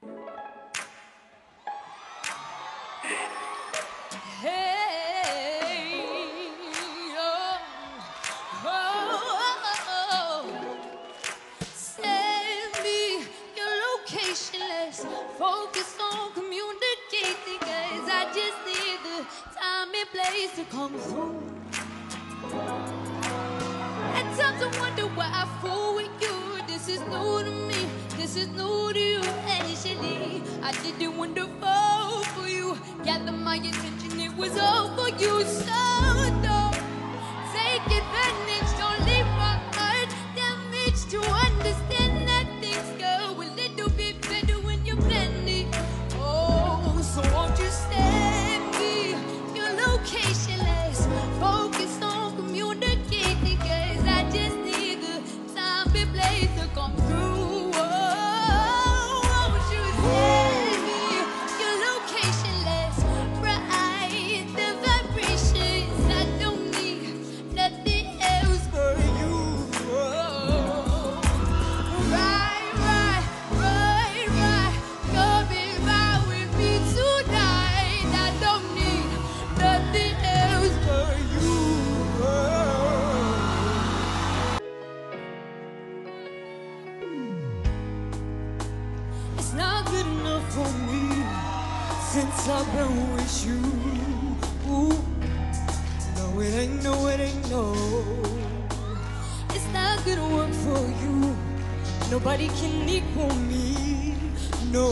Hey, oh, oh, send me your location. Let's focus on communicating, 'cause I just need the time and place to come through. At times I wonder why I fool with you. This is new to me, this is new to you. Initially, I did it wonderful for you. Gather my attention, it was all for you. So don't take advantage, don't leave my heart damaged. To understand that things go a little bit better when you plan it. Oh, so won't you send me your location? Let's focus on communicating, 'cause I just need the time and place to come through. Oh, won't you send me your location? Let's ride the vibrations. I don't need nothing else but you. Oh, right, coming by with me tonight. I don't need nothing else but you. It's not good enough for me since I've been with you. Ooh, no, it ain't, no, it ain't, no. It's not gonna work for you. Nobody can equal me, no.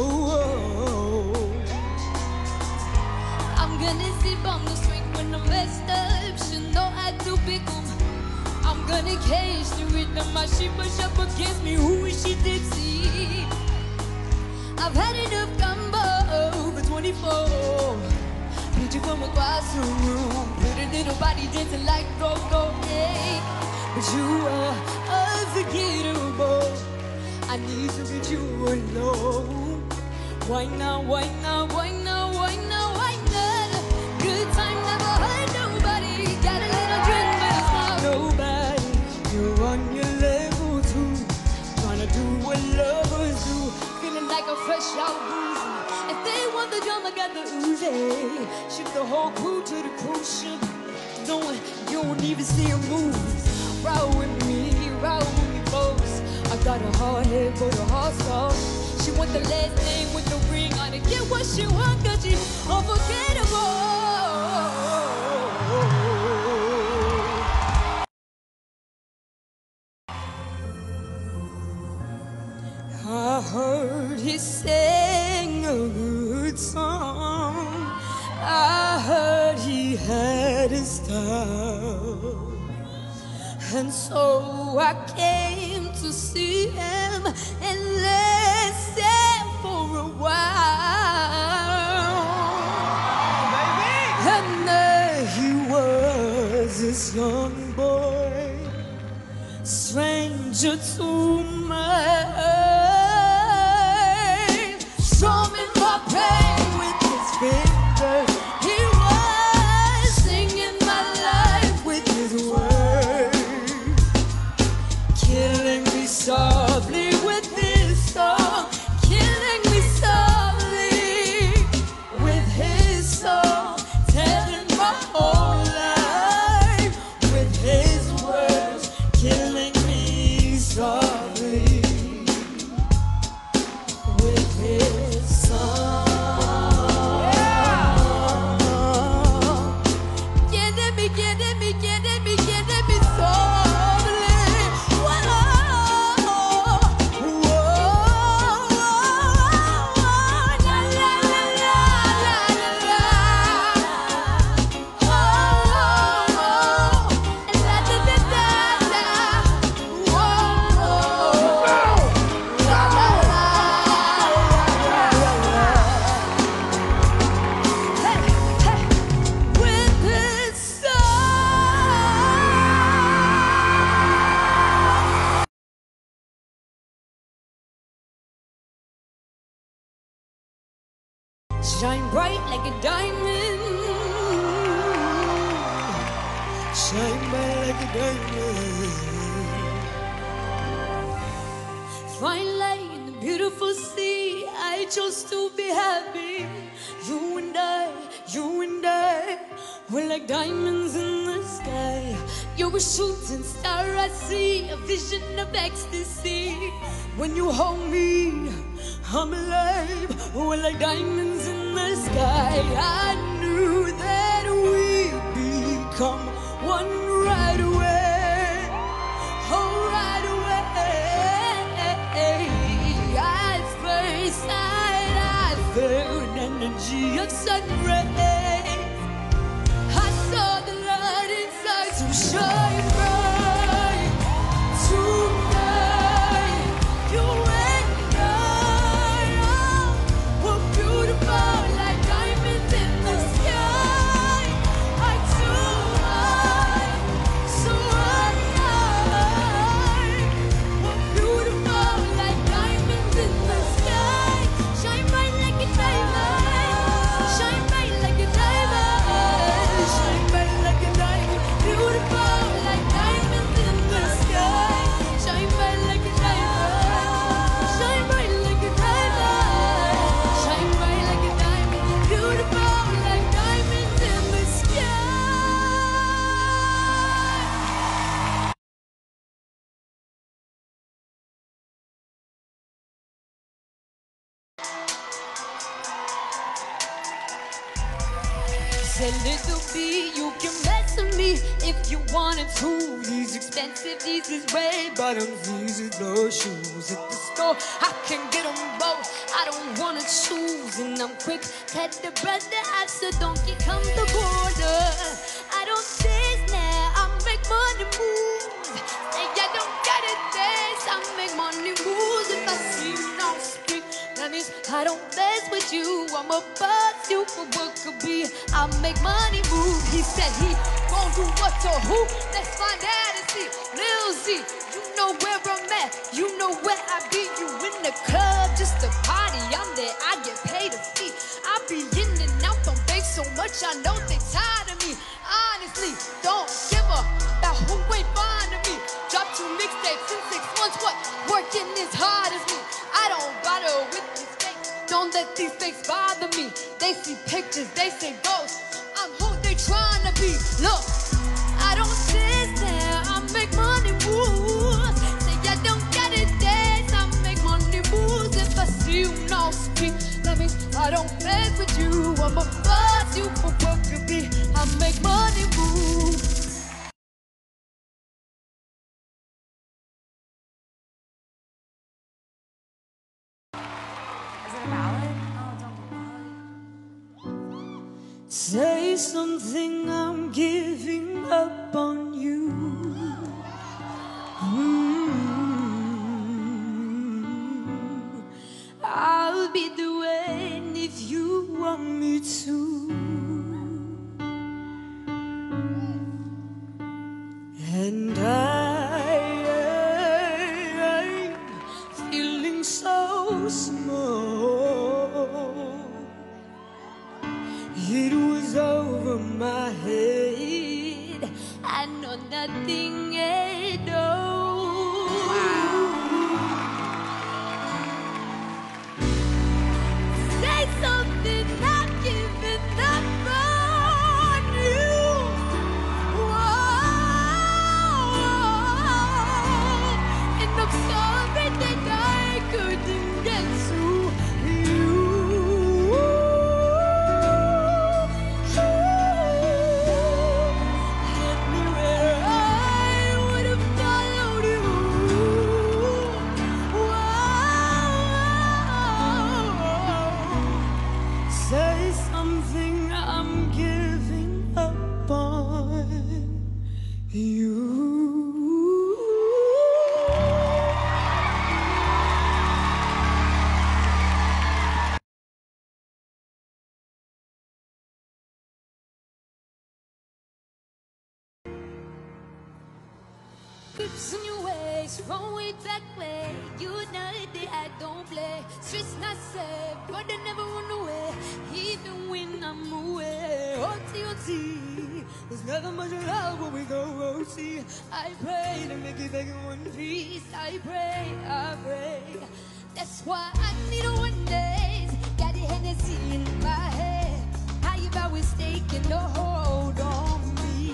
I'm gonna sip on the strength when I'm messed up. Should know I do big 'em. I'm gonna cage the rhythm. My sheep push up against me. Who is she, Dixie? I've had enough gumbo for 24. Picture from across the room. Pretty little body dancing like go-go, hey. But you are unforgettable. I need to get you alone. Why now, why now, why now, why now, why not? Good time never hurt nobody. Got a little drink, but it's not nobody. You're on your level too. Trying to do what lovers do. Feeling like a fresh out booze. If they want the drum, I got the Uzi. Ship the whole crew to the cruise ship. Knowing you won't even see a move. Ride with me, folks. I got a hard head, but a hard soul. She want the last name with the ring on it. Get what she want, 'cause she's unforgettable. I heard he sang a good song. I heard he had his style. And so I came to see him and listen for a while. And there he was, this young boy, stranger to my heart, strumming my pain with his fingers. He was singing my life with his words, killing me softly with his song, killing me softly with his song, telling my whole life with his words, killing me softly with his song. Getting me, getting me, getting me, getting me softly. Whoa, whoa, la la la la la la. Oh, la da da da da. Whoa, la la la. Hey, hey, with his song. Shine bright like a diamond. Shine bright like a diamond. Fine light in the beautiful sea. I I chose to be happy. You and I, we're like diamonds in the sky. You're a shooting star, I see a vision of ecstasy. When you hold me, I'm alive. We're like diamonds in the sky. I knew that we'd become one right away. Oh, right away. At first sight, I felt energy of sun rays. I saw the light inside to shine bright tonight. You and I, oh, were beautiful like diamonds in the sky. I too, so we're beautiful like diamonds in the sky. Shine bright like a diamond. Shine bright like a diamond. Shine bright like a diamond. Beautiful like diamonds in the sky. Shine bright like a diamond. Shine bright like a diamond. Shine bright like a diamond. Beautiful like diamonds in the sky. Say little B, you can mess with me if you wanted to. These expensive, these is red bottoms, these is those shoes. At the store, I can get them both. I don't wanna choose, and I'm quick. Had the brother ask the donkey come the border. I don't this now, I make money move. Say I don't got it this, I make money moves. If I see you now speak, that means I don't mess with you. I'm a bust you for what could be. I make money move. He said he won't do what to who. Let's find out and see. Lil Z, you know where I'm at. You know where I be. You in the club just to party. I'm there. I get paid a fee. I be in and out from bank so much. I know they tired of me. Honestly, don't give a about who ain't fond of me. Drop 2 mixtapes in 6 months. What? Working as hard as me. I don't bother with these fakes. Don't let these fakes bother me. They see pictures, they say ghosts. I'm who they trying to be. Look, I don't sit there, I make money moves. Say I don't get it days, I make money moves. If I see you now speak, that means I don't mess with you. I'm a buzz you for what could be. I make money moves. Is it a ballad? Oh, don't be ballad. Say something, I'm giving up on you. I'll be the one if you want me to. And I'm feeling so small. It was over my head. I know nothing at all. Say something, I'm giving up on you. Whoa. And I'm sorry that I couldn't get to you. Say something, I'm giving up on you. Grips on your waist, wrong way, back way. You know that I don't play. Stress not safe, but I never run away. Even when I'm away. OT, there's never much love when we go OT. I pray to make it back in one piece. I pray. That's why I need a one day. Hennessy in my head. How you always taking a hold on me,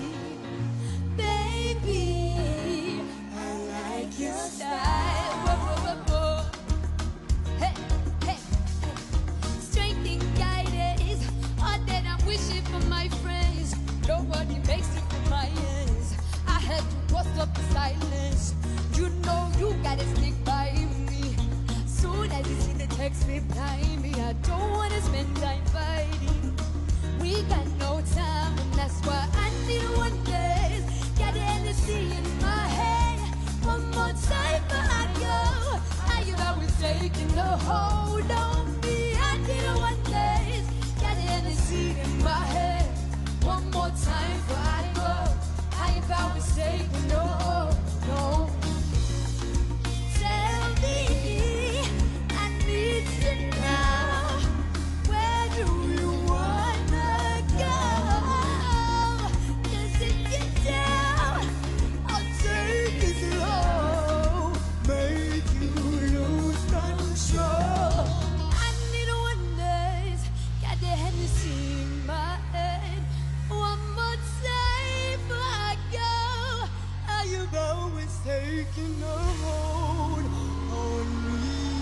baby? I like your style. Whoa, whoa, whoa, whoa. Hey, hey, hey. Strength and guidance, all that I'm wishing for my friends. Nobody makes it for my ends. I had to bust up the silence. You know you gotta stick by me. Soon as you see the text reply me, I don't wanna spend time fighting. We got no time, and that's why I need one place. Got the Hennessy in my head. One more time before I go. How you always taking the hold on me? I need one place. Got the Hennessy in my head. One more time before I go. How you always taking the hold on me? Tell me, I need to know, where do you wanna go? 'Cause if you do, I'll take it slow, make you lose control. I need one dance, got the Hennessy in my head. One more time before I go. How you always taking a hold on me?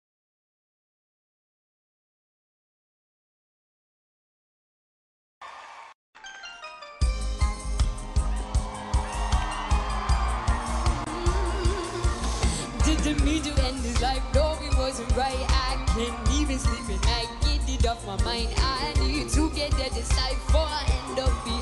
Didn't mean to end this life, no, it wasn't right. I can't even sleep at night, get it off my mind. I need to get that decide before I end up behind.